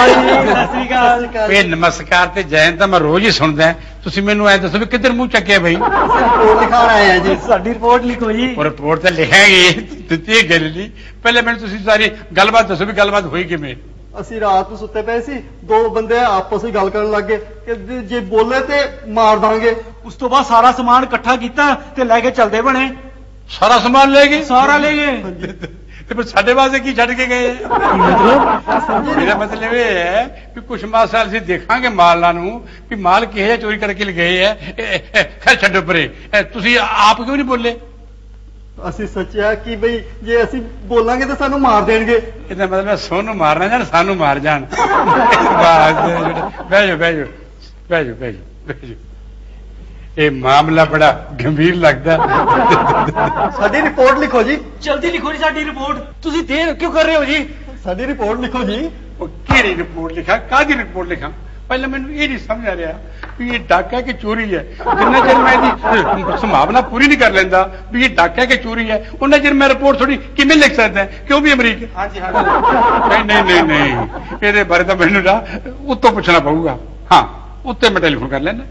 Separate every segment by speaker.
Speaker 1: ਇਹ ਨਮਸਕਾਰ ਤੇ ਜੈਨ ਤਾਂ ਮੈਂ ਰੋਜ਼ ਹੀ ਸੁਣਦਾ। ਤੁਸੀਂ ਮੈਨੂੰ ਐ ਦੱਸੋ ਵੀ ਕਿੱਧਰ ਮੂੰਹ ਚੱਕਿਆ ਬਈ?
Speaker 2: ਰਿਪੋਰਟ ਲਿਖਾਣ ਆਏ ਆ ਜੀ। ਸਾਡੀ ਰਿਪੋਰਟ ਲਿਖੋ ਜੀ।
Speaker 1: ਉਹ ਰਿਪੋਰਟ ਤਾਂ ਲਿਖਾਂਗੇ, ਦਿੱਤੀ ਗੱਲ ਨਹੀਂ। ਪਹਿਲੇ ਮੈਨੂੰ ਤੁਸੀਂ ਸਾਰੀ ਗੱਲਬਾਤ ਦੱਸੋ ਵੀ ਗੱਲਬਾਤ ਹੋਈ ਕਿਵੇਂ?
Speaker 2: ਅਸੀਂ ਰਾਤ ਨੂੰ ਸੁੱਤੇ ਪਏ ਸੀ, ਦੋ ਬੰਦੇ ਆਪਸ ਵਿੱਚ ਗੱਲ ਕਰਨ ਲੱਗੇ ਕਿ ਜੇ ਬੋਲੇ ਤੇ ਮਾਰ ਦਾਂਗੇ।
Speaker 3: ਉਸ ਤੋਂ ਬਾਅਦ ਸਾਰਾ ਸਮਾਨ ਇਕੱਠਾ ਕੀਤਾ ਤੇ ਲੈ ਕੇ ਚੱਲਦੇ ਬਣੇ।
Speaker 1: ਸਾਰਾ ਸਮਾਨ ਲੈ ਗਏ?
Speaker 3: ਸਾਰਾ ਲੈ ਗਏ।
Speaker 1: ਤੇ ਫਿਰ ਸਾਡੇ ਵਾਸਤੇ ਕੀ ਛੱਡ ਕੇ ਗਏ? ਮੇਰਾ ਮਤਲਬ ਇਹ ਹੈ ਵੀ ਕੁਛ ਮਾਸਾਲ ਅਸੀਂ ਦੇਖਾਂਗੇ ਮਾਲਾਂ ਨੂੰ ਵੀ ਮਾਲ ਕਿਹੋ ਜਿਹਾ ਚੋਰੀ ਕਰਕੇ ਲਗਾਏ ਹੈ। ਖੈਰ ਛੱਡੋ ਪਰੇ, ਤੁਸੀਂ ਆਪ ਕਿਉਂ ਨਹੀਂ ਬੋਲੇ?
Speaker 2: ਅਸੀਂ ਸੋਚਿਆ ਕਿ ਬਈ ਜੇ ਅਸੀਂ ਬੋਲਾਂਗੇ ਤਾਂ ਸਾਨੂੰ ਮਾਰ ਦੇਣਗੇ।
Speaker 1: ਇਹਦਾ ਮਤਲਬ ਸੋਨੂੰ ਮਾਰਨਾ ਜਾਣ, ਸਾਨੂੰ ਮਾਰ ਜਾਣ। ਬਹਿ ਜਾਓ ਬਹਿ ਜਾਓ ਬਹਿ ਜਾਓ ਬਹਿ ਜਾਓ ਬਹਿ ਜਾਓ। ਇਹ ਮਾਮਲਾ ਬੜਾ ਗੰਭੀਰ ਲੱਗਦਾ।
Speaker 2: ਸਾਡੀ ਰਿਪੋਰਟ ਲਿਖੋ ਜੀ।
Speaker 3: ਜਲਦੀ ਲਿਖੋ ਜੀ ਸਾਡੀ ਰਿਪੋਰਟ। ਤੁਸੀਂ ਦੇਰ ਕਿਉਂ ਕਰ ਰਹੇ ਹੋ ਜੀ?
Speaker 2: ਸਾਡੀ ਰਿਪੋਰਟ ਲਿਖੋ ਜੀ।
Speaker 1: ਉਹ ਕਿਹੜੀ ਰਿਪੋਰਟ ਲਿਖਾਂ, ਕਾਹਦੀ ਰਿਪੋਰਟ ਲਿਖਾਂ? ਪਹਿਲਾਂ ਮੈਨੂੰ ਇਹ ਨਹੀਂ ਸਮਝ ਆ ਰਿਹਾ ਵੀ ਇਹ ਡਾਕਾ ਕਿ ਚੋਰੀ ਹੈ। ਜਿੰਨਾ ਚਿਰ ਮੈਂ ਇਹਦੀ ਸੰਭਾਵਨਾ ਪੂਰੀ ਨਹੀਂ ਕਰ ਲੈਂਦਾ ਵੀ ਇਹ ਡਾਕਾ ਕਿ ਚੋਰੀ ਹੈ, ਉਹਨਾਂ ਚਿਰ ਮੈਂ ਰਿਪੋਰਟ ਥੋੜੀ ਕਿਵੇਂ ਲਿਖ ਸਕਦਾ? ਕਿਉਂ ਵੀ ਅਮਰੀਕ?
Speaker 2: ਹਾਂਜੀ ਹਾਂਜੀ।
Speaker 1: ਨਹੀਂ ਨਹੀਂ ਨਹੀਂ ਨਹੀਂ, ਇਹਦੇ ਬਾਰੇ ਤਾਂ ਮੈਨੂੰ ਨਾ ਉੱਤੋਂ ਪੁੱਛਣਾ ਪਊਗਾ। ਹਾਂ, ਉੱਤੇ ਮੈਂ ਟੈਲੀਫੋਨ ਕਰ ਲੈਣਾ।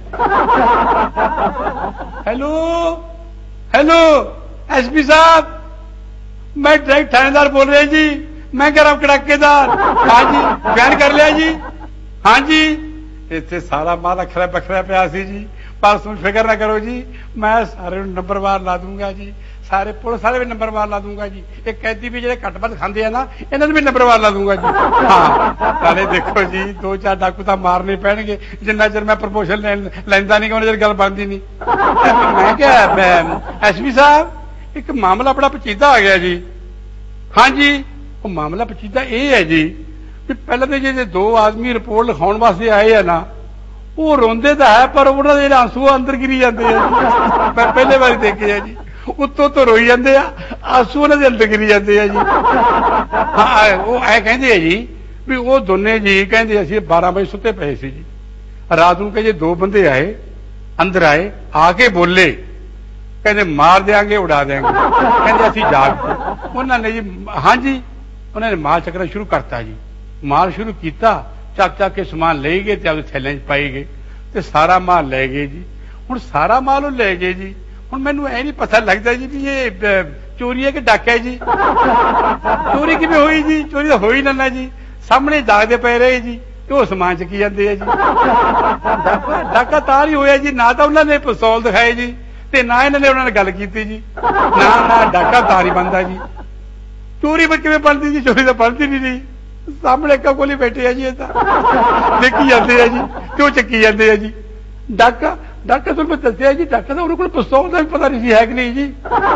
Speaker 1: ਹੈਲੋ ਹੈਲੋ ਐਸਪੀ ਸਾਹਿਬ, ਮੈਂ ਡਾਇਰੈਕਟ ਥਾਣੇਦਾਰ ਬੋਲ ਰਿਹਾ ਜੀ। ਮੈਂ ਕਹ ਰਹਾ ਕੜਾਕੇਦਾਰ। हाँ जी, ਬਿਆਨ ਕਰ ਲਿਆ ਜੀ। हाँ जी, ਇੱਥੇ ਸਾਰਾ ਮਾਲ ਅਖਰਾ ਬਖਰਾ ਪਿਆ ਸੀ ਜੀ। ਪਰ ਤੁਸੀਂ ਫਿਕਰ ਨਾ ਕਰੋ ਜੀ, ਮੈਂ ਸਾਰੇ ਨੂੰ ਨੰਬਰਵਾਰ ਲਾ ਦੂੰਗਾ ਜੀ। ਸਾਰੇ ਪੁਲਿਸ ਵਾਲੇ ਵੀ ਨੰਬਰਵਾਰ ਲਾ ਦੂੰਗਾ ਜੀ। ਇਹ ਕੈਦੀ ਵੀ ਜਿਹੜੇ ਘੱਟ ਵੱਧ ਖਾਂਦੇ ਆ ਨਾ, ਇਹਨਾਂ ਨੂੰ ਵੀ ਨੰਬਰਵਾਰ ਲਾ ਦੂੰਗਾ ਜੀ। ਹਾਂ, ਨਾਲੇ ਦੇਖੋ ਜੀ, 2-4 ਡਾਕੂ ਤਾਂ ਮਾਰਨੇ ਪੈਣਗੇ। ਜਿੰਨਾ ਚਿਰ ਮੈਂ ਪ੍ਰਮੋਸ਼ਨ ਲੈਂਦਾ ਨਹੀਂ, ਉਹਨਾਂ ਚਿਰ ਗੱਲ ਬਣਦੀ ਨਹੀਂ। ਮੈਂ ਕਿਹਾ ਐਸਪੀ ਸਾਹਿਬ, ਇੱਕ ਮਾਮਲਾ ਬੜਾ ਪਚੀਦਾ ਆ ਗਿਆ ਜੀ। ਹਾਂਜੀ, ਉਹ ਮਾਮਲਾ ਪਚੀਦਾ ਇਹ ਹੈ ਜੀ ਵੀ ਪਹਿਲਾਂ ਤੇ ਜਿਹੜੇ 2 ਆਦਮੀ ਰਿਪੋਰਟ ਲਿਖਾਉਣ ਵਾਸਤੇ ਆਏ ਆ ਨਾ, ਉਹ ਰੋਂਦੇ ਤਾਂ ਹੈ ਪਰ ਉਹਨਾਂ ਦੇ ਆਂਸੂ ਅੰਦਰ ਗਿਰੀ ਜਾਂਦੇ ਆ ਜੀ। ਮੈਂ ਪਹਿਲੇ ਵਾਰੀ ਦੇਖੇ ਆ ਜੀ। ਉੱਤੋਂ ਤੋਂ ਰੋਈ ਜਾਂਦੇ ਆ, ਆਂਸੂ ਉਹਨਾਂ ਦੇ ਅੰਦਰ ਗਿਰੀ ਜਾਂਦੇ ਆ ਜੀ। ਹਾਂ, ਉਹ ਐ ਕਹਿੰਦੇ ਆ ਜੀ ਵੀ ਉਹ ਦੋਨੇ ਜੀ ਕਹਿੰਦੇ ਅਸੀਂ 12 ਵਜੇ ਸੁੱਤੇ ਪਏ ਸੀ ਜੀ। ਰਾਤ ਨੂੰ ਕਹਿੰਦੇ 2 ਬੰਦੇ ਆਏ, ਅੰਦਰ ਆਏ, ਆ ਕੇ ਬੋਲੇ, ਕਹਿੰਦੇ ਮਾਰ ਦਿਆਂਗੇ ਉਡਾ ਦਿਆਂਗੇ। ਕਹਿੰਦੇ ਅਸੀਂ ਜਾਗ। ਉਹਨਾਂ ਨੇ ਜੀ, ਹਾਂਜੀ, ਉਹਨਾਂ ਨੇ ਮਾਲ ਚੱਕਣਾ ਸ਼ੁਰੂ ਕਰਤਾ ਜੀ। ਮਾਲ ਸ਼ੁਰੂ ਕੀਤਾ, ਚੱਕ ਚੱਕ ਕੇ ਸਮਾਨ ਲੈ ਗਏ ਤੇ ਆਪਦੇ ਥੈਲਿਆਂ 'ਚ ਪਾਈ ਗਏ ਤੇ ਸਾਰਾ ਮਾਲ ਲੈ ਗਏ ਜੀ। ਹੁਣ ਸਾਰਾ ਮਾਲ ਉਹ ਲੈ ਗਏ ਜੀ। ਹੁਣ ਮੈਨੂੰ ਇਹ ਨਹੀਂ ਪਤਾ ਲੱਗਦਾ ਜੀ ਵੀ ਇਹ ਚੋਰੀ ਹੈ ਕਿ ਡਾਕਾ ਹੈ ਜੀ। ਚੋਰੀ ਕਿਵੇਂ ਹੋਈ ਜੀ? ਚੋਰੀ ਤਾਂ ਹੋਈ ਨਾ ਜੀ। ਸਾਹਮਣੇ ਜਾਗਦੇ ਪਏ ਰਹੇ ਜੀ ਤੇ ਉਹ ਸਮਾਨ ਚੱਕੀ ਜਾਂਦੇ ਆ ਜੀ। ਡਾਕਾ ਤਾਂ ਹੀ ਹੋਇਆ ਜੀ, ਨਾ ਤਾਂ ਉਹਨਾਂ ਨੇ ਪਿਸਤੌਲ ਦਿਖਾਏ ਜੀ ਤੇ ਨਾ ਇਹਨਾਂ ਨੇ ਉਹਨਾਂ ਨਾਲ ਗੱਲ ਕੀਤੀ ਜੀ। ਨਾ ਡਾਕਾ ਤਾਂ ਹੀ ਬਣਦਾ ਜੀ। ਚੋਰੀ ਕਿਵੇਂ ਬਣਦੀ ਜੀ? ਚੋਰੀ ਤਾਂ ਬਣਦੀ ਨਹੀਂ ਜੀ। ਸਾਹਮਣੇ ਇੱਕ ਕੋਲ ਹੀ ਬੈਠੇ ਆ ਜੀ, ਇਹ ਤਾਂ ਦੇਖੀ ਜਾਂਦੇ ਆ ਜੀ ਤੇ ਉਹ ਚੱਕੀ ਜਾਂਦੇ ਆ ਜੀ। ਡਾਕਾ ਤੁਹਾਨੂੰ ਮੈਂ ਦੱਸਿਆ ਜੀ, ਡਾਕਾ ਤਾਂ ਉਹਨਾਂ ਕੋਲ ਪਿਸਤੌਲ ਦਾ ਵੀ ਪਤਾ ਨਹੀਂ ਸੀ ਹੈ ਕਿ ਨਹੀਂ ਜੀ।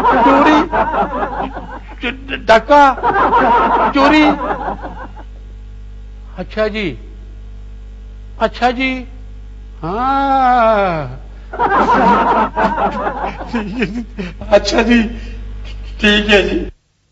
Speaker 1: ਚੋਰੀ ਡਾਕਾ ਚੋਰੀ। ਅੱਛਾ ਜੀ, ਅੱਛਾ ਜੀ, ਹਾਂ, ਅੱਛਾ ਜੀ, ਠੀਕ ਹੈ ਜੀ।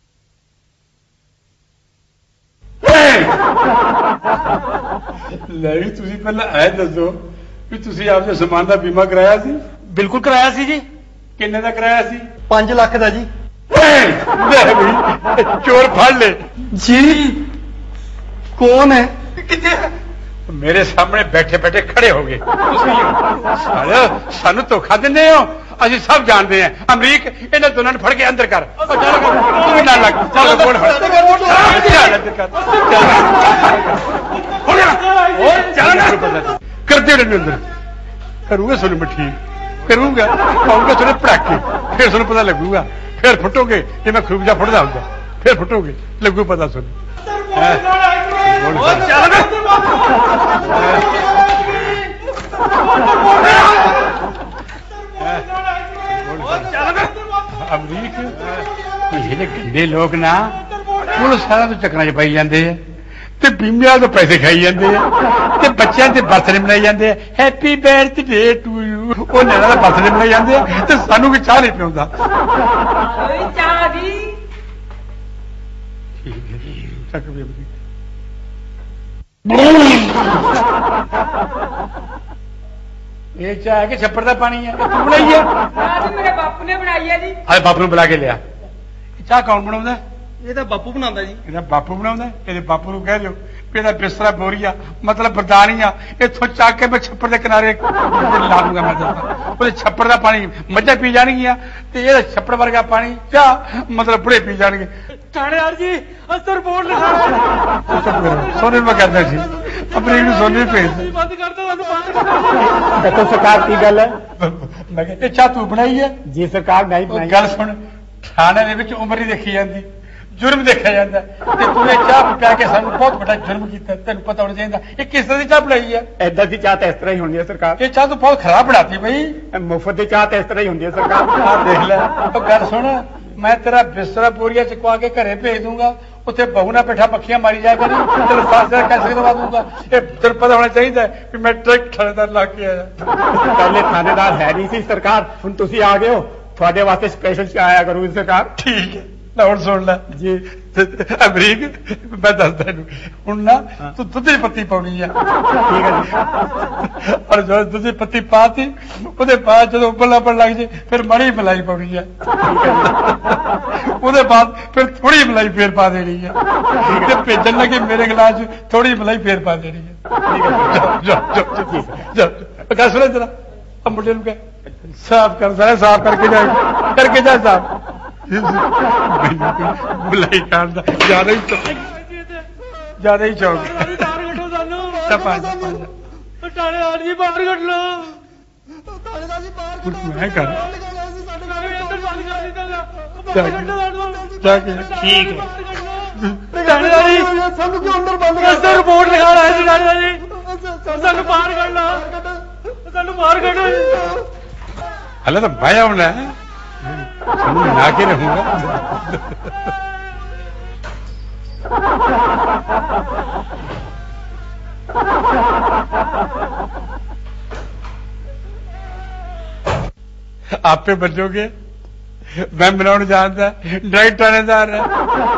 Speaker 1: ਲੈ ਵੀ ਤੁਸੀਂ ਪਹਿਲਾਂ ਇਹ ਦੱਸੋ ਵੀ ਤੁਸੀਂ ਆਪਦੇ ਸਮਾਨ ਦਾ ਬੀਮਾ ਕਰਾਇਆ ਸੀ?
Speaker 3: ਬਿਲਕੁਲ ਕਰਾਇਆ ਸੀ ਜੀ।
Speaker 1: ਕਿੰਨੇ ਦਾ ਕਰਾਇਆ ਸੀ?
Speaker 2: 5 ਲੱਖ ਦਾ ਜੀ।
Speaker 1: ਲੈ ਵੀ ਚੋਰ ਫੜ ਲੈ
Speaker 2: ਜੀ। ਕੌਣ ਹੈ?
Speaker 1: ਕਿੱਥੇ? ਮੇਰੇ ਸਾਹਮਣੇ ਬੈਠੇ ਬੈਠੇ ਖੜੇ ਹੋ ਗਏ। ਤੁਸੀਂ ਸਾਨੂੰ ਧੋਖਾ ਦਿੰਦੇ ਹੋ, ਅਸੀਂ ਸਭ ਜਾਣਦੇ ਹਾਂ। ਅਮਰੀਕ, ਇਹਨਾਂ ਦੋਨਾਂ ਨੂੰ ਫੜ ਕੇ ਅੰਦਰ ਕਰ। ਤੂੰ ਵੀ ਨਾਲ ਲੱਗ। ਚਲੋ ਕੋਲ ਫੜ ਅੰਦਰ ਕਰ। ਕਰਦੇ ਰਹੇ ਅੰਦਰ ਕਰੂਗਾ, ਤੁਹਾਨੂੰ ਮੈਂ ਠੀਕ ਕਰੂੰਗਾ, ਪਾਉਂਗਾ ਤੁਹਾਨੂੰ ਪੜਾਕੇ, ਫਿਰ ਤੁਹਾਨੂੰ ਪਤਾ ਲੱਗੂਗਾ। ਫਿਰ ਫੁੱਟੋਗੇ, ਜੇ ਮੈਂ ਖਰੂਬਜਾ ਫੁੱਟਦਾ ਹੁੰਦਾ ਫਿਰ ਫੁੱਟੋਗੇ, ਲੱਗੂ ਪਤਾ ਤੁਹਾਨੂੰ। ਅਮਰੀਕ, ਜਿਹੜੇ ਗੰਦੇ ਲੋਕ ਨਾ ਪੁਲਿਸ ਸਾਰਾ ਤੋਂ ਚੱਕਰਾਂ 'ਚ ਪਾਈ ਜਾਂਦੇ ਆ ਤੇ ਬੀਮਿਆਂ ਤੋਂ ਪੈਸੇ ਖਾਈ ਜਾਂਦੇ ਆ ਤੇ ਬੱਚਿਆਂ ਦੇ ਬਰਥਡੇ ਮਨਾਈ ਜਾਂਦੇ ਆ। Happy birthday to you. ਉਹ ਨਿਆਣਾ ਦਾ ਬਰਥਡੇ ਮਨਾਈ ਜਾਂਦੇ ਆ ਤੇ ਸਾਨੂੰ ਕੋਈ ਚਾਹ ਨਹੀਂ ਪਿਆਉਂਦਾ।
Speaker 4: ਚਾਹ ਦੀ
Speaker 1: ਠੀਕ ਹੈ ਜੀ, ਚੱਕ ਵੀ ਇਹ ਚਾਹ ਹੈ ਕਿ ਛੱਪੜ ਦਾ ਪਾਣੀ ਹੈ? ਤੂੰ ਬਣਾਈ ਹੈ?
Speaker 4: ਮੇਰੇ ਬਾਪੂ ਨੇ ਬਣਾਈ ਹੈ ਜੀ।
Speaker 1: ਹਾਂ, ਬਾਪੂ ਨੂੰ ਬੁਲਾ ਕੇ ਲਿਆ। ਚਾਹ ਕੌਣ ਬਣਾਉਂਦਾ?
Speaker 2: ਇਹ ਤਾਂ ਬਾਪੂ ਬਣਾਉਂਦਾ ਜੀ।
Speaker 1: ਇਹਦਾ ਬਾਪੂ ਬਣਾਉਂਦਾ? ਇਹਦੇ ਬਾਪੂ ਨੂੰ ਕਹਿ ਦਿਓ ਵੀ ਇਹਦਾ ਬਿਸਤਰਾ ਬੋਰੀਆ ਮਤਲਬ ਬਰਦਾਨੀਆ ਇੱਥੋਂ ਚੱਕ ਕੇ ਮੈਂ ਛੱਪੜ ਦੇ ਕਿਨਾਰੇ ਲਾ ਦੂੰਗਾ। ਮੈਂ ਦੱਸਾਂ ਉਹਦੇ ਛੱਪੜ ਦਾ ਪਾਣੀ ਮੱਝਾਂ ਪੀ ਜਾਣਗੀਆਂ ਤੇ ਇਹਦਾ ਛੱਪੜ ਵਰਗਾ ਪਾਣੀ ਚਾਹ ਮਤਲਬ ਬੁੜੇ ਪੀ ਜਾਣਗੇ।
Speaker 3: ਥਾਣੇਦਾਰ ਜੀ ਅਸਰ ਰਿਪੋਰਟ ਲਿਖਾਣਾ
Speaker 1: ਸੋਨੇ ਮੈਂ ਕਹਿੰਦਾ ਸੀ ਆਪਣੀ ਨੂੰ ਸੋਨੇ ਭੇਜ
Speaker 3: ਬੰਦ ਕਰ ਦੋ ਬੰਦ ਕਰ
Speaker 5: देखो सरकार की गल है
Speaker 1: ਮੈਂ ਕਿਹਾ ਇਹ ਚਾਹ ਤੂੰ ਬਣਾਈ ਹੈ?
Speaker 5: जी सरकार नहीं
Speaker 1: ਉਹ
Speaker 5: बनाई
Speaker 1: ਗੱਲ ਸੁਣ ਥਾਣੇ ਦੇ ਵਿੱਚ ਉਮਰ ਨਹੀਂ ਦੇਖੀ ਜਾਂਦੀ ਜੁਰਮ ਦੇਖਿਆ ਜਾਂਦਾ ਤੇ ਤੂੰ ਇਹ ਚਾਹ ਪਿਆ ਕੇ ਸਾਨੂੰ ਬਹੁਤ ਵੱਡਾ ਜੁਰਮ ਕੀਤਾ ਤੈਨੂੰ ਪਤਾ ਹੋਣਾ ਚਾਹੀਦਾ ਇਹ ਕਿਸ ਤਰ੍ਹਾਂ ਦੀ ਚਾਹ ਬਣਾਈ ਹੈ?
Speaker 5: ऐदा की चाह तो इस तरह ही होनी है सरकार
Speaker 1: ਇਹ ਚਾਹ ਤੂੰ ਬਹੁਤ ਖਰਾਬ ਬਣਾਤੀ ਬਈ।
Speaker 5: मुफ्त की चाह तो इस तरह ही होनी है सरकार
Speaker 1: ਆਹ ਦੇਖ ਲੈ ਉਹ ਗੱਲ ਸੁਣ ਮੈਂ ਤੇਰਾ ਬਿਸਤਰਾ ਬੋਰੀਆ ਚਕਵਾ ਕੇ ਘਰੇ ਭੇਜ ਦੂੰਗਾ ਉੱਥੇ ਬਹੂ ਨਾਲ ਬੈਠਾ ਮੱਖੀਆਂ ਮਾਰੀ ਜਾ ਕਰੀ ਤੈਨੂੰ ਸਾਸਰਾ ਕੈਸੇ ਦਵਾ ਦੂੰਗਾ। ਇਹ ਤੈਨੂੰ ਪਤਾ ਹੋਣਾ ਚਾਹੀਦਾ ਵੀ ਮੈਂ ਟਰੱਕ ਥਾਣੇਦਾਰ ਲਾ ਕੇ ਆਇਆ।
Speaker 5: पहले थानेदार है नहीं सी सरकार हुण तुसी आ गए हो थोड़े वास्ते स्पेशल चाह आया करूगी सरकार
Speaker 1: ਠੀਕ ਹੈ ਲੈ ਹੁਣ ਸੁਣ ਲੈ
Speaker 5: जी
Speaker 1: ਅਮਰੀਕ ਮੈਂ ਦੱਸਦਾ ਤੈਨੂੰ ਹੁਣ ਨਾ ਤੂੰ ਦੁੱਧ ਦੀ ਪੱਤੀ ਪਾਉਣੀ ਆ
Speaker 5: ठीक है जी
Speaker 1: ਔਰ ਜਦੋਂ ਦੁੱਧ ਦੀ ਪੱਤੀ ਪਾਤੀ ਉਹਦੇ ਬਾਅਦ ਜਦੋਂ ਉੱਪਰ ਲੱਗ ਜੇ ਫਿਰ ਮੜੀ ਮਲਾਈ ਪਾਉਣੀ ਆ ਉਹਦੇ ਬਾਅਦ ਫਿਰ ਥੋੜੀ ਮਲਾਈ ਫੇਰ ਪਾ ਦੇਣੀ ਆ ਤੇ ਭੇਜਣ ਲੱਗੇ ਮੇਰੇ ਗਲਾਸ 'ਚ ਥੋੜੀ ਮਲਾਈ ਫੇਰ ਪਾ ਦੇਣੀ ਆ। ਜਾ ਕਾ ਸੁਣ ਜਰਾ ਆ ਮੁੰਡੇ ਨੂੰ ਕਹਿ ਸਾਫ਼ ਕਰ ਸਾਰਾ ਸਾਫ਼ ਕਰਕੇ ਜਾ ਸਾਫ਼ ਮਲਾਈ ਖਾਣ ਦਾ ਜ਼ਿਆਦਾ ਹੀ ਸ਼ੌਕ
Speaker 3: ਤਾਰ ਕੱਢੋ ਸਾਨੂੰ
Speaker 1: ਟਪਾ
Speaker 3: ਥਾਣੇਦਾਰ ਜੀ ਬਾਹਰ ਕੱਢ ਲੋ
Speaker 2: ਥਾਣੇਦਾਰ ਜੀ ਬਾਹਰ
Speaker 1: ਮੈਂ ਕਰ
Speaker 3: ਅੰਦਰ ਬੰਦ ਕਰ ਦਿੱਤਾ
Speaker 1: ਜਾ
Speaker 3: ਬਾਹਰ
Speaker 1: ਕੇ-
Speaker 3: ਕੱਢੋ ਸਾਨੂੰ
Speaker 1: ਜਾ ਕੇ
Speaker 3: ਠੀਕ ਹੈ
Speaker 2: ਥਾਣੇਦਾਰ ਜੀ ਸਾਨੂੰ ਕਿਉਂ ਅੰਦਰ ਬੰਦ ਕਰ
Speaker 3: ਅਸਰ ਰਿਪੋਰਟ ਲਿਖਾਣਾ ਹੈ ਥਾਣੇਦਾਰ ਜੀ ਸਾਨੂੰ ਬਾਹਰ ਕੱਢਣਾ ਸਾਨੂੰ ਬਾਹਰ ਕੱਢੋ
Speaker 1: ਹਲੇ ਤਾਂ ਮੈਂ ਆਉਣਾ ਹੈ ਤੁਹਾਨੂੰ ਨਾ ਕੇ ਰਹੂੰਗਾ। ਆਪੇ ਬਚੋਗੇ ਮੈਂ ਬਣਾਉਣ ਜਾਣਦਾ ਡਰਾਈਵ ਥਾਣੇਦਾਰ ਹੈ।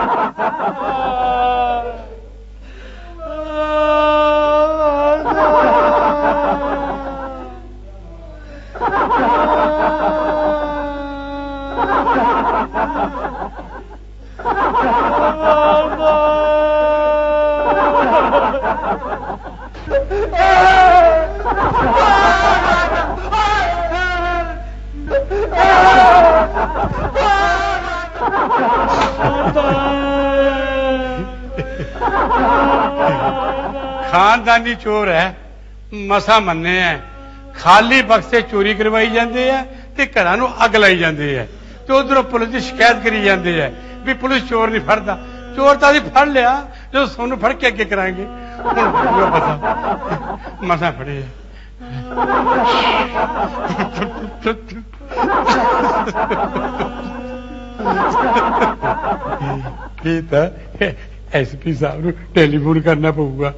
Speaker 1: ਖਾਨਦਾਨੀ ਚੋਰ ਹੈ ਮਸਾ ਮੰਨੇ ਹੈ ਖਾਲੀ ਬਕਸੇ ਚੋਰੀ ਕਰਵਾਈ ਜਾਂਦੇ ਆ ਤੇ ਘਰਾਂ ਨੂੰ ਅੱਗ ਲਾਈ ਜਾਂਦੇ ਆ ਤੇ ਉਧਰੋਂ ਪੁਲਿਸ ਦੀ ਸ਼ਿਕਾਇਤ ਕਰੀ ਜਾਂਦੇ ਆ ਵੀ ਪੁਲਿਸ ਚੋਰ ਨਹੀਂ ਫੜਦਾ। ਚੋਰ ਤਾਂ ਅਸੀਂ ਫੜ ਲਿਆ ਜਦੋਂ ਸੋਨੂੰ ਫੜ ਕੇ ਅੱਗੇ ਕਰਾਂਗੇ ਹੁਣ ਪੂਰਾ ਪਤਾ ਮਸਾ ਫੜੇ ਕੀ ਤਾਂ ਐਸਪੀ ਸਾਹਿਬ ਨੂੰ ਟੈਲੀਫੋਨ ਕਰਨਾ ਪਊਗਾ।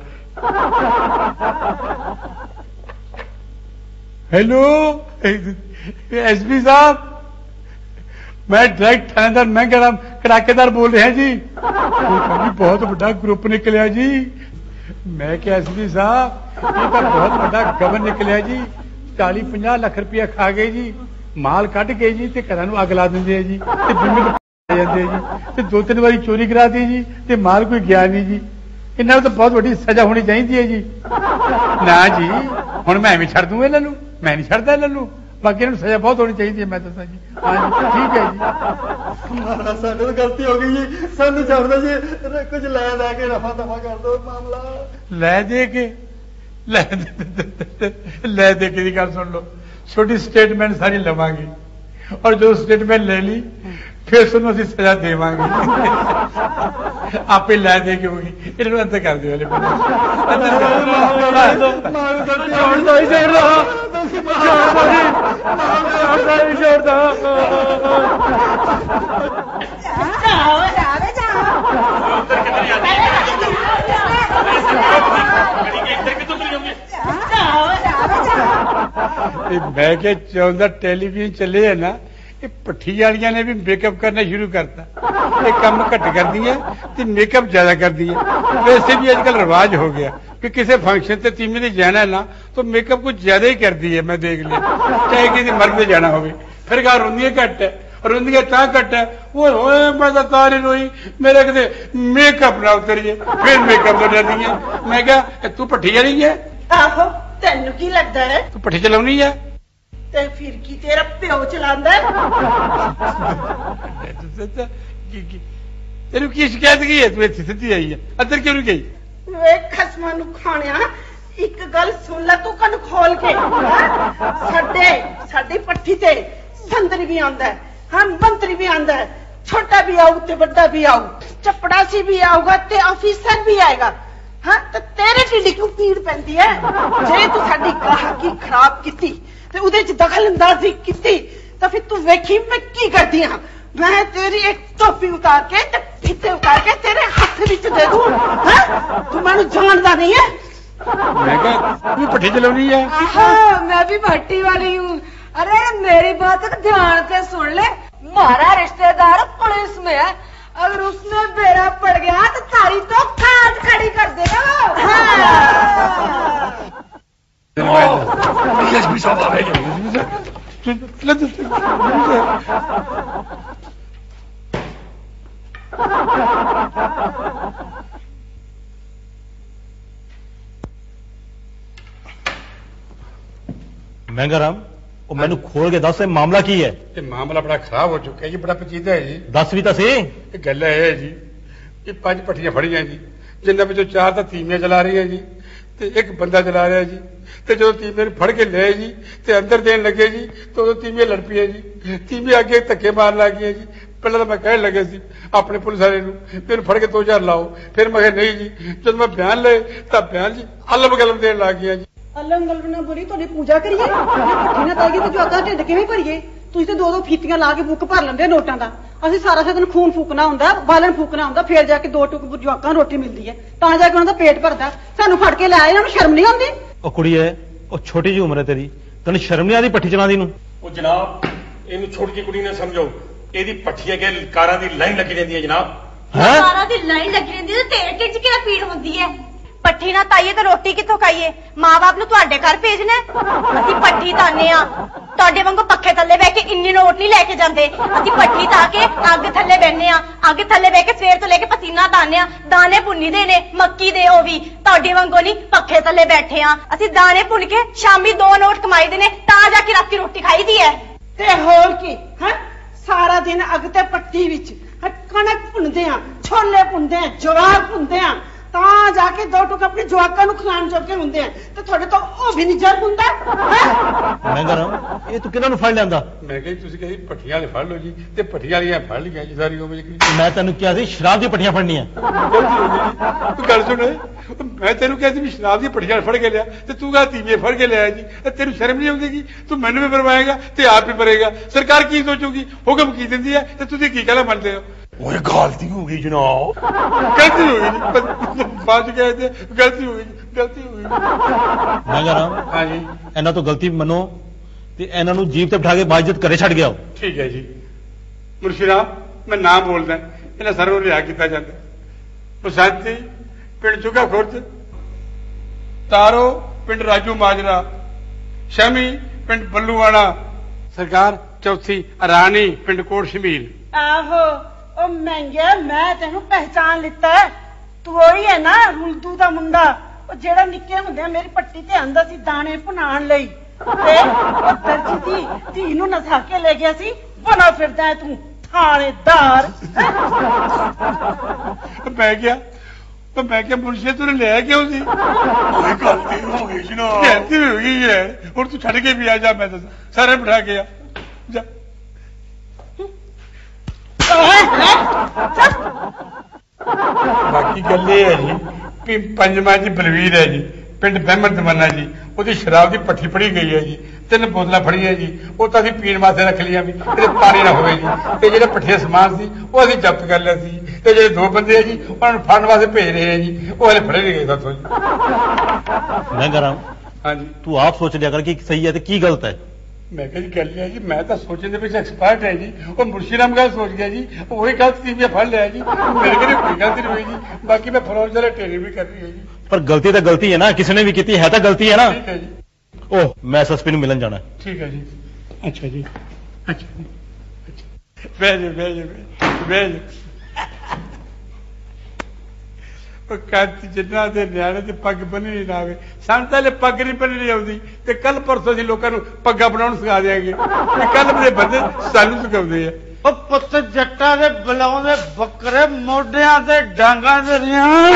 Speaker 1: हेलो एसपी साहब मैं डायरेक्ट थानेदार मैं कड़ाकेदार बोल रहे हैं जी। बहुत बड़ा ग्रुप निकलिया जी। मैं क्या एसपी साहब ये तो बहुत बड़ा गबन निकलिया जी 40-50 लाख रुपया खा गए जी माल कट गए जी ते घरां नूं अग ला दिंदे जी ते बीमे ਜਾਂਦੇ ਜੀ ਤੇ 2-3 ਵਾਰੀ ਚੋਰੀ ਕਰਾਤੀ ਜੀ ਤੇ ਮਾਲ ਕੋਈ ਗਿਆ ਨਹੀਂ ਜੀ। ਇਹਨਾਂ ਨੂੰ ਤਾਂ ਬਹੁਤ ਵੱਡੀ ਸਜ਼ਾ ਹੋਣੀ ਚਾਹੀਦੀ ਹੈ ਜੀ। ਨਾ ਜੀ ਹੁਣ ਮੈਂ ਐਵੇਂ ਛੱਡ ਦੂੰਗਾ ਇਹਨਾਂ ਨੂੰ ਮੈਂ ਨਹੀਂ ਛੱਡਦਾ ਇਹਨਾਂ ਨੂੰ ਬਾਕੀ ਇਹਨਾਂ ਨੂੰ ਸਜ਼ਾ ਬਹੁਤ ਹੋਣੀ ਚਾਹੀਦੀ ਹੈ ਮੈਂ ਦੱਸਾਂ ਜੀ। ਹਾਂ ਜੀ ਠੀਕ ਹੈ ਜੀ।
Speaker 2: ਮਹਾਰਾਜ ਸਾਡੇ ਤੋਂ ਗਲਤੀ ਹੋ ਗਈ ਜੀ ਸਾਨੂੰ ਛੱਡ ਦਿਓ ਜੀ ਕੁਝ ਲੈ ਕੇ ਰਫਾ ਦਫਾ ਕਰ ਦਿਓ ਮਾਮਲਾ
Speaker 1: ਲੈ ਦੇ ਕੇ ਲੈ ਦੇ ਕੇ ਦੀ ਗੱਲ ਸੁਣ ਲਓ ਛੋਟੀ ਸਟੇਟਮੈਂਟ ਸਾਰੀ ਲਵਾਂਗੇ ਔਰ ਜੋ ਸਟੇਟਮੈਂਟ ਲੈ ਲਈ ਫਿਰ ਤੁਹਾਨੂੰ ਅਸੀਂ ਸਜ਼ਾ ਦੇਵਾਂਗੇ। ਆਪੇ ਲੈ ਦੇ ਕੇ ਹੋਗੀ ਇਹਨਾਂ ਨੂੰ ਅੰਦਰ ਕਰ ਦਿਓ ਵਾਲੇ
Speaker 3: ਛੋੜਦਾ ਹੀ ਛੋੜਦਾ ਛੋੜਦਾ
Speaker 1: ਮੈਂ ਕਿਹਾ ਚਾਹੁੰਦਾ ਟੈਲੀਵਿਜ਼ਨ ਚੱਲੇ ਹੈ ਨਾ ਇਹ ਪੱਠੀ ਵਾਲੀਆਂ ਨੇ ਵੀ ਮੇਕਅਪ ਕਰਨਾ ਸ਼ੁਰੂ ਕਰਤਾ। ਇਹ ਕੰਮ ਘੱਟ ਕਰਦੀਆਂ ਤੇ ਮੇਕਅਪ ਜ਼ਿਆਦਾ ਕਰਦੀਆਂ। ਵੈਸੇ ਵੀ ਅੱਜ ਕੱਲ ਰਿਵਾਜ ਹੋ ਗਿਆ ਕਿ ਕਿਸੇ ਫੰਕਸ਼ਨ ਤੇ ਤੀਮੀ ਦੇ ਜਾਣਾ ਨਾ ਤਾਂ ਮੇਕਅਪ ਕੁਝ ਜ਼ਿਆਦਾ ਹੀ ਕਰਦੀ ਹੈ। ਮੈਂ ਦੇਖ ਲਿਆ ਚਾਹੇ ਕਿਸੇ ਮਰਦ ਦੇ ਜਾਣਾ ਹੋਵੇ ਫਿਰ ਘਰ ਹੁੰਦੀ ਹੈ ਘੱਟ ਹੈ ਰੋਂਦੀਆਂ ਤਾਂ ਘੱਟ ਹੈ। ਓਏ ਹੋਏ ਮੈਂ ਤਾਂ ਤਾਰੀ ਰੋਈ, ਮੇਰੇ ਕਿਤੇ ਮੇਕਅਪ ਨਾ ਉਤਰੀਏ, ਫਿਰ ਮੇਕਅਪ ਤੋਂ ਡਰਦੀ ਹੈ। ਮੈਂ ਕਿਹਾ ਤੂੰ ਭੱਠੀ ਚਲੀ ਹੈ?
Speaker 6: ਆਹੋ, ਤੈਨੂੰ ਕੀ ਲੱਗਦਾ ਹੈ?
Speaker 1: ਤੂੰ ਭੱਠੀ ਚਲਾਉਣੀ ਹੈ?
Speaker 6: ਤੇ ਫਿਰ ਕੀ ਤੇਰਾ ਪਿਓ ਚਲਾਉਂਦਾ?
Speaker 1: ਤੈਨੂੰ ਕੀ ਸ਼ਿਕਾਇਤ ਕੀ ਹੈ? ਤੂੰ ਇੱਥੇ ਸਿੱਧੀ ਆਈ ਹੈ, ਅੰਦਰ ਕਿਉਂ ਨਹੀਂ ਗਈ?
Speaker 6: ਵੇ ਖਸਮਾਂ ਨੂੰ ਖਾਣਿਆ, ਇੱਕ ਗੱਲ ਸੁਣ ਲੈ ਤੂੰ ਕੰਨ ਖੋਲ ਕੇ। ਸਾਡੀ ਪੱਠੀ ਤੇ ਸੰਦਰ ਵੀ ਆਉਂਦਾ ਹੈ, ਹਾਂ ਮੰਤਰੀ ਵੀ ਆਉਂਦਾ ਹੈ, ਛੋਟਾ ਵੀ ਆਊ ਤੇ ਵੱਡਾ ਵੀ ਆਊ, ਚਪੜਾਸੀ ਵੀ ਆਊਗਾ ਤੇ ਆਫੀਸਰ ਵੀ ਆਏਗਾ। ਹਾਂ ਤੇ ਤੇਰੇ ਢਿੱਡ ਕਿਉਂ ਪੀੜ ਪੈਂਦੀ ਹੈ? ਜੇ ਤੂੰ ਸਾਡੀ ਗਾਹਕੀ ਖਰਾਬ ਕੀਤੀ ਤੇ ਉਹਦੇ ਚ ਦਖਲ ਅੰਦਾਜ਼ੀ ਕੀਤੀ ਤਾਂ ਫਿਰ ਤੂੰ ਵੇਖੀ ਮੈਂ ਕੀ ਕਰਦੀ ਹਾਂ। ਮੈਂ ਤੇਰੀ ਇੱਕ ਟੋਪੀ ਉਤਾਰ ਕੇ ਤੇ ਫੀਤੇ ਉਤਾਰ ਕੇ ਤੇਰੇ ਹੱਥ ਵਿੱਚ ਦੇ ਦੂੰ। ਹਾਂ ਤੂੰ ਮੈਨੂੰ ਜਾਣਦਾ नहीं है?
Speaker 1: मैं क्या तू भट्टी चलानी है?
Speaker 4: मैं भी भट्टी वाली हूँ। अरे मेरी बात को ध्यान से सुन ले, हमारा रिश्तेदार पुलिस में है, अगर उसमें बेड़ा पड़ गया तो तारी तो खाद खड़ी कर देगा।
Speaker 3: महंगा राम, ਉਹ ਮੈਨੂੰ ਖੋਲ ਕੇ ਦੱਸ ਇਹ ਮਾਮਲਾ ਕੀ ਹੈ?
Speaker 1: ਇਹ ਮਾਮਲਾ ਬੜਾ ਖਰਾਬ ਹੋ ਚੁੱਕਾ ਹੈ ਜੀ, ਬੜਾ ਪਚੀਦਾ ਹੈ ਜੀ।
Speaker 3: ਦੱਸ ਵੀ ਤਾਂ ਸਹੀ।
Speaker 1: ਇਹ ਗੱਲ ਹੈ ਜੀ, ਇਹ 5 ਭੱਠੀਆਂ ਫੜੀਆਂ ਜੀ, ਜਿਨ੍ਹਾਂ ਵਿੱਚੋਂ 4 ਤਾਂ ਤੀਵੀਆਂ ਚਲਾ ਰਹੀਆਂ ਜੀ ਤੇ ਇੱਕ ਬੰਦਾ ਚਲਾ ਰਿਹਾ ਜੀ। ਤੇ ਜਦੋਂ ਤੀਵੀਆਂ ਨੂੰ ਫੜ ਕੇ ਲਿਆਏ ਜੀ ਤੇ ਅੰਦਰ ਦੇਣ ਲੱਗੇ ਜੀ ਤੇ ਉਦੋਂ ਤੀਵੀਆਂ ਲੜ ਪਈਆਂ ਜੀ। ਤੀਵੀਆਂ ਅੱਗੇ ਧੱਕੇ ਮਾਰਨ ਲੱਗ ਗਈਆਂ ਜੀ। ਪਹਿਲਾਂ ਤਾਂ ਮੈਂ ਕਹਿਣ ਲੱਗੇ ਸੀ ਆਪਣੇ ਪੁਲਿਸ ਵਾਲੇ ਨੂੰ ਮੈਨੂੰ ਫੜ ਕੇ 2000 ਲਾਓ, ਫਿਰ ਮੈਂ ਕਿਹਾ ਨਹੀਂ ਜੀ। ਜਦੋਂ ਮੈਂ ਬਿਆਨ ਲਏ ਤਾਂ ਬਿਆਨ ਜੀ ਅਲਮ ਗਲਮ ਦੇਣ ਲੱਗ ਗਈਆਂ ਜੀ।
Speaker 6: ਅਲਮ ਗਲਮ ਨਾ ਬੋਲੀ, ਤੁਹਾਡੀ ਪੂਜਾ ਕਰੀਏ, ਭੱਠੀ ਨਾ ਤਾਈਏ ਤੇ ਜਵਾਕਾਂ ਢਿੱਡ ਕਿਵੇਂ ਭਰੀਏ? ਤੁਸੀਂ ਤੇ 2-2 ਫੀਤੀਆਂ ਲਾ ਕੇ ਬੁੱਕ ਭਰ ਲੈਂਦੇ ਨੋਟਾਂ ਦਾ। ਅਸੀਂ ਸਾਰਾ ਦਿਨ ਖੂਨ ਫੂਕਣਾ ਹੁੰਦਾ, ਬਾਲਣ ਫੂਕਣਾ ਹੁੰਦਾ, ਫੇਰ ਜਾ ਕੇ 2 ਟੁਕ ਜਵਾਕਾਂ ਰੋਟੀ ਮਿਲਦੀ ਹੈ, ਤਾਂ ਜਾ ਕੇ ਉਹਨਾਂ ਦਾ ਪੇਟ ਭਰਦਾ। ਸਾਨੂੰ ਫੜ ਕੇ ਲੈ ਆਏ, ਇਹਨਾਂ ਨੂੰ ਸ਼ਰਮ ਨਹੀਂ ਆਉਂਦੀ?
Speaker 3: ਉਹ ਕੁੜੀਏ, ਉਹ ਛੋਟੀ ਜਿਹੀ ਉਮਰ ਹੈ ਤੇਰੀ, ਤੈਨੂੰ ਸ਼ਰਮ ਨਹੀਂ ਆਦੀ ਭੱਠੀ ਚਲਾਉਂਦੀ ਨੂੰ?
Speaker 5: ਉਹ ਜਨਾਬ ਇਹਨੂੰ ਛੋਟੀ ਜਿਹੀ ਕੁੜੀ ਨੇ ਸਮਝੋ, ਇਹਦੀ ਪੱਠੀ ਅੱਗੇ ਕਾਰਾਂ ਦੀ ਲਾਈਨ ਲੱਗੀ ਰਹਿੰਦੀ ਹੈ ਜਨਾਬ।
Speaker 3: ਹੈਂ?
Speaker 7: ਕਾਰਾਂ ਦੀ ਲਾਈਨ ਲੱਗੀ ਰਹਿੰਦੀ ਤੇ ਤੇਰੇ ਢਿੱਡ 'ਚ ਕਿਹੜਾ ਪੀੜ ਹੁੰਦੀ ਹੈ? ਪੱਠੀ ਨਾ ਤਾਈਏ ਤੇ ਰੋਟੀ ਕਿੱਥੋਂ ਖਾਈਏ? ਮਾਂ-ਬਾਪ ਨੂੰ ਤੁਹਾਡੇ ਘਰ ਭੇਜਣਾ? ਅਸੀਂ ਪੱਠੀ ਤਾਨੇ ਆ, ਤੁਹਾਡੇ ਵਾਂਗੂ ਪੱਖੇ ਥੱਲੇ ਬਹਿ ਕੇ ਇੰਨੀ ਨੋਟ ਨਹੀਂ ਲੈ ਕੇ ਜਾਂਦੇ। ਅਸੀਂ ਪੱਠੀ ਤਾ ਕੇ ਅੱਗ ਥੱਲੇ ਬਹਿੰਦੇ ਆ, ਅੱਗ ਥੱਲੇ ਬਹਿ ਕੇ ਸਵੇਰ ਤੋਂ ਲੈ ਕੇ ਪਸੀਨਾ ਤਾਨੇ ਆ, ਦਾਣੇ ਭੁੰਨੀ ਦੇ ਨੇ ਮੱਕੀ ਦੇ, ਉਹ ਵੀ ਤੁਹਾਡੇ ਵਾਂਗੂ ਨਹੀਂ ਪੱਖੇ ਥੱਲੇ ਬੈਠੇ ਆ। ਅਸੀਂ ਦਾਣੇ ਭੁੰਨ ਕੇ ਸ਼ਾਮੀ 2 ਨੋਟ ਕਮਾਈ ਦੇ ਨੇ, ਤਾਂ ਜਾ ਕੇ ਰਾਤੀ ਰੋਟੀ ਖਾਈਦੀ ਹੈ।
Speaker 6: ਤੇ ਹੋਰ ਕੀ ਹੈ? ਸਾਰਾ ਦਿਨ ਅੱਗ ਤੇ ਪੱਟੀ ਵਿੱਚ ਕਣਕ ਭੁੰਨਦੇ ਆ, ਛੋਲੇ ਭੁੰਨਦੇ ਆ, ਜਵਾਰ ਭੁੰਨਦੇ ਆ, ਤਾਂ ਜਾ ਕੇ 2 ਟੁਕ ਆਪਣੇ ਜਵਾਕਾਂ ਨੂੰ ਖਿਲਾਣ ਜੋਗੇ ਹੁੰਦੇ ਆ। ਤੇ ਤੁਹਾਡੇ ਤੋਂ ਉਹ ਵੀ ਨਹੀਂ ਜਰ ਹੁੰਦਾ।
Speaker 3: ਮਹਿੰਗਾ ਰਾਮ, ਇਹ ਤੂੰ ਕਿਹਨਾਂ ਨੂੰ ਫੜ ਲਿਆਂਦਾ?
Speaker 1: ਮੈਂ ਕਿਹਾ ਤੁਸੀਂ ਕਹੀ ਭੱਠੀਆਂ ਵਾਲੇ ਫੜ ਲਓ ਜੀ, ਤੇ ਭੱਠੀਆਂ ਵਾਲੀਆਂ ਫੜ ਲਈਆਂ ਜੀ ਸਾਰੀ ਉਮਰ ਜੀ।
Speaker 3: ਮੈਂ ਤੈਨੂੰ ਕਿਹਾ ਸੀ ਸ਼ਰਾਬ ਦੀ ਪੱਟੀਆਂ ਫੜਨੀਆਂ।
Speaker 1: ਗਲਤੀ ਹੋ ਗਈ ਜੀ, ਤੂੰ ਗੱਲ ਸੁਣ। ਮੈਂ ਤੈਨੂੰ ਕਿਹਾ ਸੀ ਵੀ ਸ਼ਰਾਬ ਦੀ ਭੱਠੀਆਂ ਫੜ ਕੇ ਲਿਆ ਤੇ ਤੂੰ ਕਹਾ ਤੀਵੀਆਂ ਫੜ ਕੇ ਲਿਆ ਜੀ। ਤੈਨੂੰ ਸ਼ਰਮ ਨਹੀਂ ਆਉਂਦੀ? ਤੂੰ ਮੈਨੂੰ ਵੀ ਮਰਵਾਏਗਾ ਤੇ ਆਪ ਵੀ ਮਰੇਗਾ। ਸਰਕਾਰ ਕੀ ਸੋਚੂਗੀ? ਹੁਕਮ ਕੀ ਦਿੰਦੀ ਹੈ ਤੇ ਤੁਸੀਂ ਕੀ ਕਹਿਣਾ ਮੰਨਦੇ ਹੋ?
Speaker 5: ਓਏ ਗਲਤੀ ਹੋ ਗਈ ਜਨਾਬ।
Speaker 1: ਗਲਤੀ ਹੋ ਗਈ ਜੀ, ਬਾਅਦ ਚ ਗਏ ਤੇ ਗਲਤੀ ਹੋ ਗਈ ਜੀ, ਗਲਤੀ ਹੋ ਗਈ।
Speaker 3: ਮਹਿੰਗਾ ਰਾਮ,
Speaker 1: ਹਾਂ ਜੀ,
Speaker 3: ਇਹਨਾਂ ਤੋਂ ਗਲਤੀ ਮੰਨੋ ਤੇ ਇਹਨਾਂ ਨੂੰ ਜੀਪ ਤੇ ਬਿਠਾ ਕੇ ਬਾਇਜ਼ਤ ਘਰੇ ਛੱਡ ਗਿਆ।
Speaker 1: ਠੀਕ ਹੈ ਜੀ। ਮੁਰਸ਼ੀ ਰਾਮ, ਮੈਂ ਨਾਮ ਬੋਲਦਾ, ਇਹਨਾਂ ਸਾਰਿਆਂ ਨੂੰ ਰਿਹਾ ਕੀਤਾ ਜਾਂਦਾ। ਬਸੰਤੀ ਪਿੰਡ ਚੁਗਾ ਖੁਰਦ, ਤਾਰੋ ਪਿੰਡ ਰਾਜੂ ਮਾਜਰਾ, ਸ਼ਮੀ ਪਿੰਡ ਬੱਲੂਵਾਣਾ, ਸਰਕਾਰ ਚੌਥੀ ਰਾਣੀ ਪਿੰਡ ਕੋਟ ਸ਼ਮੀਲ।
Speaker 6: ਆਹੋ, ਉਹ ਮਹਿੰਗੇ, ਮੈਂ ਤੈਨੂੰ ਪਹਿਚਾਨ ਲਿੱਤਾ। ਤੂੰ ਉਹੀ ਹੈ ਨਾ ਰੁਲਦੂ ਦਾ ਮੁੰਡਾ, ਉਹ ਜਿਹੜਾ ਨਿੱਕੇ ਹੁੰਦਿਆਂ ਮੇਰੀ ਪੱਟੀ ਤੇ ਆਂਦਾ ਸੀ ਦਾਣੇ ਭੁਨਾਣ ਲਈ, ਤੇ ਉਹ ਦਰਜੀ ਦੀ ਧੀ ਨੂੰ ਨਸਾ ਕੇ ਲੈ ਗਿਆ ਸੀ। ਬਣਾ ਫਿਰਦਾ ਹੈ ਤੂੰ ਥਾਣੇਦਾਰ।
Speaker 1: ਮੈਂ ਕਿਹਾ ਮੁਰਸ਼ੀ ਤੂੰ ਲਿਆ ਕਿਉਂ ਸੀ?
Speaker 5: ਓਏ ਗਲਤੀ ਹੋ ਗਈ ਜਨਾਬ।
Speaker 1: ਗਲਤੀ ਹੋ ਗਈ ਹੈ, ਹੁਣ ਤੂੰ ਛੱਡ ਕੇ ਵੀ ਆ ਜਾ। ਮੈਂ ਤਾਂ ਸਾਰੇ ਬਿਠਾ ਕੇ ਆ ਜਾ। ਬਾਕੀ ਗੱਲ ਇਹ ਹੈ ਜੀ ਕਿ ਪੰਜਵਾਂ ਜੀ ਬਲਵੀਰ ਹੈ ਜੀ, ਪਿੰਡ ਬਹਿਮਣ ਦਮਾਨਾ ਜੀ, ਉਹਦੀ ਸ਼ਰਾਬ ਦੀ ਭੱਠੀ ਫੜੀ ਗਈ ਹੈ ਜੀ। 3 ਬੋਤਲਾਂ ਫੜੀਆਂ ਜੀ, ਉਹ ਤਾਂ ਅਸੀਂ ਪੀਣ ਵਾਸਤੇ ਰੱਖ ਲਈਆਂ ਵੀ ਇਹਦੇ ਪਾਣੀ ਨਾ ਹੋਵੇ ਜੀ। ਤੇ ਜਿਹੜੇ ਭੱਠੇ ਸਮਾਨ ਸੀ ਉਹ ਅਸੀਂ ਜ਼ਬਤ ਕਰ ਲਿਆ ਸੀ। ਤੇ ਜਿਹੜੇ 2 ਬੰਦੇ ਆ ਜੀ ਉਹਨਾਂ ਨੂੰ ਫੜਨ ਵਾਸਤੇ ਭੇਜ ਰਹੇ ਆ ਜੀ, ਉਹ ਹਲੇ ਫੜੇ ਨਹੀਂ ਗਏ ਸਾਥੋਂ ਜੀ।
Speaker 3: ਮਹਿੰਗਾ ਰਾਮ,
Speaker 1: ਹਾਂਜੀ,
Speaker 3: ਤੂੰ ਆਪ ਸੋਚ ਲਿਆ ਕਰ ਕਿ ਸਹੀ ਹੈ ਤੇ ਕੀ ਗਲਤ ਹੈ।
Speaker 1: ਮੈਂ ਕਿਹਾ ਜੀ ਗੱਲ ਹੈ ਜੀ, ਮੈਂ ਤਾਂ ਸੋਚਣ ਦੇ ਵਿੱਚ ਐਕਸਪਰਟ ਹੈ ਜੀ। ਉਹ ਮੁਰਸ਼ੀ ਰਾਮ ਗੱਲ ਸੋਚ ਗਿਆ ਜੀ, ਉਹੀ ਗਲਤ ਸੀ ਵੀ ਫੜ ਲਿਆ ਜੀ। ਮੇਰੇ ਕੋਲ ਕੋਈ ਗਲਤੀ ਨਹੀਂ ਹੋਈ ਜੀ। ਬਾਕੀ ਮੈਂ ਫਰੋਜ਼ ਵਾਲੇ ਟ੍ਰੇਨਿੰਗ ਵੀ ਕਰ ਰਹੀ ਹੈ ਜੀ।
Speaker 3: ਪਰ ਗਲਤੀ ਤਾਂ ਗਲਤੀ ਹੈ ਨਾ, ਕਿਸੇ ਨੇ ਵੀ ਕੀਤੀ ਹੈ ਤਾਂ ਗਲਤੀ ਹੈ ਨਾ।
Speaker 1: ਠੀਕ ਹੈ ਜੀ,
Speaker 3: ओह मैं एसएसपी ਨੂੰ ਮਿਲਣ ਜਾਣਾ।
Speaker 1: ठीक है जी। अच्छा जी, अच्छा जी, अच्छा। ਬਹਿ ਜਾ ਬਹਿ ਜਾ ਬਹਿ ਜਾ ਉਹ ਕਾਂਤੀ ਜਿੰਨਾ ਦੇ ਨਿਆਣੇ ਤੇ ਪੱਗ ਬੰਨਣੀ ਨਾ ਆਵੇ ਸਾਨੂੰ ਤਾਂ ਹਲੇ ਪੱਗ ਨਹੀਂ ਬੰਨਣੀ ਆਉਂਦੀ ਤੇ ਕੱਲ ਪਰਸੋਂ ਅਸੀਂ ਲੋਕਾਂ ਨੂੰ ਪੱਗਾਂ ਬਣਾਉਣ ਸਿਖਾ ਦਿਆਂਗੇ ਤੇ ਕੱਲ ਦੇ ਬੰਦੇ ਸਾਨੂੰ ਸਿਖਾਉਂਦੇ ਆ
Speaker 3: ਉਹ ਪੁੱਤ ਜੱਟਾਂ ਦੇ ਬਲਾਉਂਦੇ ਬੱਕਰੇ ਮੋਢਿਆਂ ਤੇ ਡਾਂਗਾਂ ਤੇ ਰਿਆਂ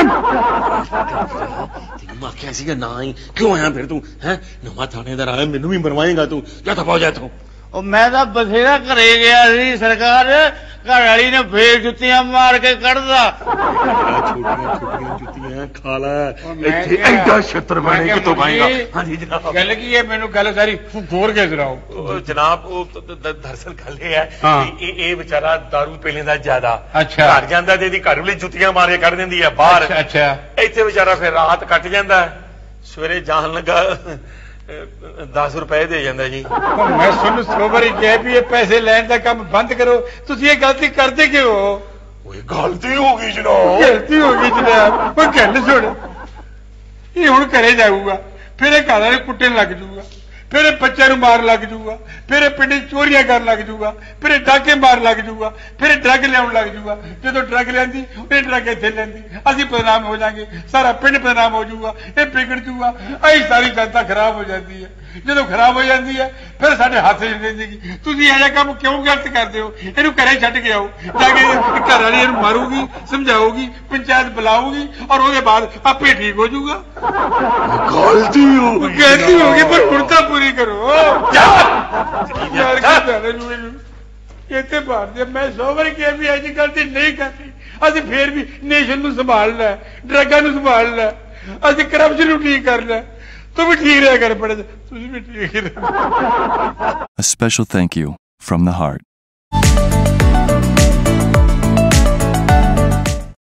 Speaker 8: ਮੈਂ ਕਿਹਾ ਸੀਗਾ ਨਾ ਹੀ ਕਿਉਂ ਆਇਆ ਫਿਰ ਤੂੰ ਹੈ ਨਵਾਂ ਥਾਣੇਦਾਰ ਆਇਆ ਮੈਨੂੰ ਵੀ ਮਰਵਾਏਗਾ ਤੂੰ ਜਾਂ ਤਾਂ ਪਹੁੰਚ ਜਾ ਤੂੰ
Speaker 3: ਉਹ ਮੈਂ ਤਾਂ ਬਥੇਰਾ ਘਰੇ ਗਿਆ ਸੀ ਸਰਕਾਰ ਘਰ ਵਾਲੀ ਨੇ ਫੇਰ ਜੁੱਤੀਆਂ ਮਾਰ ਕੇ ਕੱਢਦਾ
Speaker 8: ਛੋਟੀਆਂ ਜੁੱਤੀਆਂ ਖਾ ਲੈ ਇੱਥੇ ਐਡਾ ਛੱਤਰ ਬਣੇ ਕਿਤੋਂ ਪਾਏਗਾ ਹਾਂਜੀ ਜਨਾਬ
Speaker 1: ਗੱਲ ਕੀ ਹੈ ਮੈਨੂੰ ਗੱਲ ਸਾਰੀ ਹੋਰ ਕੇ ਸੁਣਾਓ
Speaker 8: ਜਨਾਬ ਉਹ ਦਰਅਸਲ ਗੱਲ ਇਹ ਹੈ ਇਹ ਵਿਚਾਰਾ ਦਾਰੂ ਪੀ ਲੈਂਦਾ ਜ਼ਿਆਦਾ
Speaker 1: ਅੱਛਾ
Speaker 8: ਘਰ ਜਾਂਦਾ ਤੇ ਇਹਦੀ ਘਰ ਵਾਲੀ ਜੁੱਤੀਆਂ ਮਾਰ ਕੇ ਕੱਢ ਦਿੰਦੀ ਹੈ ਬਾਹਰ
Speaker 1: ਅੱਛਾ
Speaker 8: ਇੱਥੇ ਵਿਚਾਰਾ ਫਿਰ ਰਾਤ ਕੱਟ ਜਾਂਦਾ ਸਵੇਰੇ ਜਾਣ ਲੱਗਾ 10 ਰੁਪਏ ਦੇ ਜਾਂਦਾ ਜੀ
Speaker 1: ਮੈਂ ਤੁਹਾਨੂੰ 100 ਵਾਰੀ ਕਿਹਾ ਵੀ ਇਹ ਪੈਸੇ ਲੈਣ ਦਾ ਕੰਮ ਬੰਦ ਕਰੋ ਤੁਸੀਂ ਇਹ ਗਲਤੀ ਕਰਦੇ ਕਿਉਂ ਹੋ
Speaker 8: ਓਏ ਗਲਤੀ ਹੋ ਗਈ ਜਨਾਬ
Speaker 1: ਗਲਤੀ ਹੋ ਗਈ ਜਨਾਬ ਉਹ ਗੱਲ ਸੁਣ ਇਹ ਹੁਣ ਘਰੇ ਜਾਊਗਾ ਫਿਰ ਇਹ ਘਰ ਵਾਲੇ ਕੁੱਟਣ ਲੱਗ ਜਾਊਗਾ ਫਿਰ ਇਹ ਬੱਚਿਆਂ ਨੂੰ ਮਾਰਨ ਲੱਗ ਜਾਊਗਾ ਫਿਰ ਇਹ ਪਿੰਡ ਚੋਰੀਆਂ ਕਰਨ ਲੱਗ ਜਾਊਗਾ ਫਿਰ ਇਹ ਡਾਕੇ ਮਾਰਨ ਲੱਗ ਜਾਊਗਾ ਫਿਰ ਇਹ ਡਰੱਗ ਲਿਆਉਣ ਲੱਗ ਜਾਊਗਾ ਜਦੋਂ ਡਰੱਗ ਲਿਆਂਦੀ ਇਹ ਡਰੱਗ ਇੱਥੇ ਲੈਂਦੀ ਅਸੀਂ ਬਦਨਾਮ ਹੋ ਜਾਾਂਗੇ ਸਾਰਾ ਪਿੰਡ ਬਦਨਾਮ ਹੋ ਜਾਊਗਾ ਇਹ ਵਿਗੜ ਜਾਊਗਾ ਅਸੀਂ ਸਾਰੀ ਜਨਤਾ ਖਰਾਬ ਹੋ ਜਾਂਦੀ ਹੈ ਜਦੋਂ ਖਰਾਬ ਹੋ ਜਾਂਦੀ ਹੈ ਫਿਰ ਸਾਡੇ ਹੱਥ 'ਚ ਜ਼ਿੰਦਗੀ ਤੁਸੀਂ ਇਹ ਜਿਹਾ ਕੰਮ ਕਿਉਂ ਗਲਤ ਕਰਦੇ ਹੋ ਇਹਨੂੰ ਘਰੇ ਛੱਡ ਕੇ ਆਓ ਜਾ ਕੇ ਘਰ ਵਾਲੀ ਇਹਨੂੰ ਮਾਰੂਗੀ ਸਮਝਾਊਗੀ ਪੰਚਾਇਤ ਬੁਲਾਊਗੀ ਔਰ ਉਹਦੇ ਬਾਅਦ ਆਪੇ ਠੀਕ ਹੋ ਜਾਊਗਾ
Speaker 8: ਗਲਤੀ ਹੋ ਗਈ
Speaker 1: ਪਰ ਹੁਣ ਤਾਂ ਪੂਰੀ ਕਰੋ ਯਾਰ ਕੀ ਜਾਣੇ ਨੂੰ ਇੱਥੇ ਭਾਰਤੀ ਮੈਂ 100 ਵਾਰੀ ਕਿਹਾ ਵੀ ਇਹ ਜਿਹੀ ਗਲਤੀ ਨਹੀਂ ਕਰਨੀ ਅਸੀਂ ਫੇਰ ਵੀ ਨੇਸ਼ਨ ਨੂੰ ਸੰਭਾਲਣਾ ਡਰੱਗਾਂ ਨੂੰ ਸੰਭਾਲਣਾ ਅਸੀਂ ਕਰਪਸ਼ਨ ਨੂੰ ਠੀਕ ਕਰਨਾ ਤੂੰ ਵੀ ਠੀਕ ਰਿਹਾ ਕਰ ਪੜੇ ਤੁਸੀਂ ਵੀ ਠੀਕ ਹੀ
Speaker 9: A special thank you from the heart